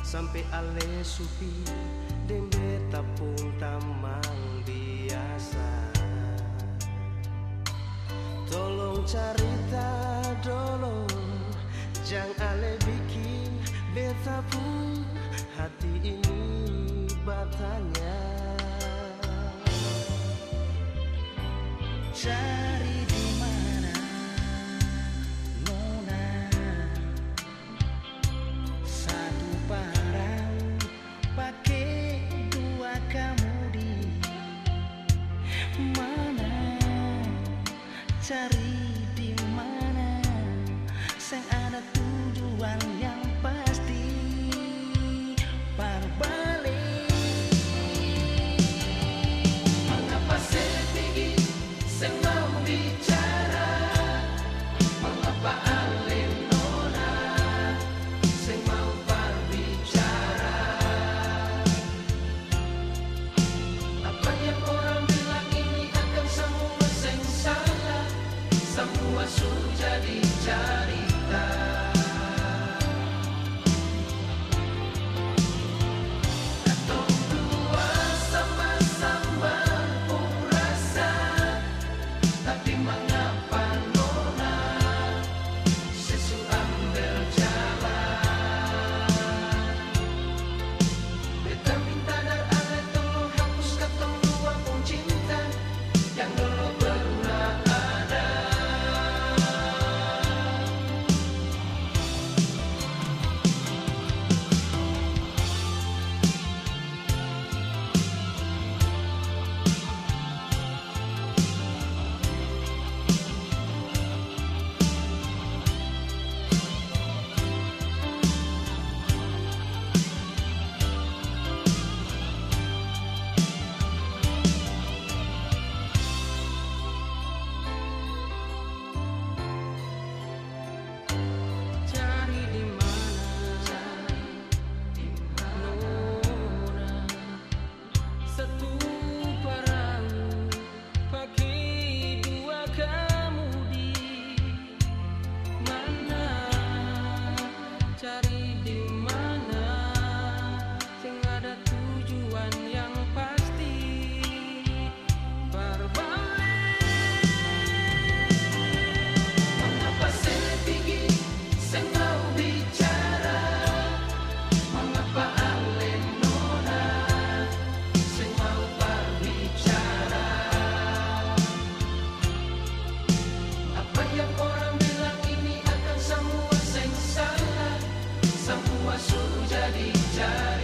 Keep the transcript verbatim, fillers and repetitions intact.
sampai ale supi dembe tapung tamang biasa. Tolong cerita dulu, jangan ale bikin beta pun hati ini bertanya. Cari di mana Nona, satu parang pakai dua kamudi. Mana cari di mana sang ada tujuan yang pasti berbalik. Mengapa saya pergi saya mau bicara, mengapa ale nona saya mau berbicara. Apa yang orang bilang ini akan semua saya salah, semua sudah dicerita. Atau dua sama-sama merasa, tapi mengapa nona sesu ambil jalan. Beta minta dar ale tolong hapus katong dua pun cinta yang dulu pernah ada. Cari di mana, Nona, satu parang pakai dua kamudi. Mana cari di mana sing ada tujuan yang pasti berbalik. Mengapa saya pergi saya mau bicara, mengapa ale nona saya mau berbicara. Apa yang orang bilang ini akan semua saya salah, semua sudah dicerita.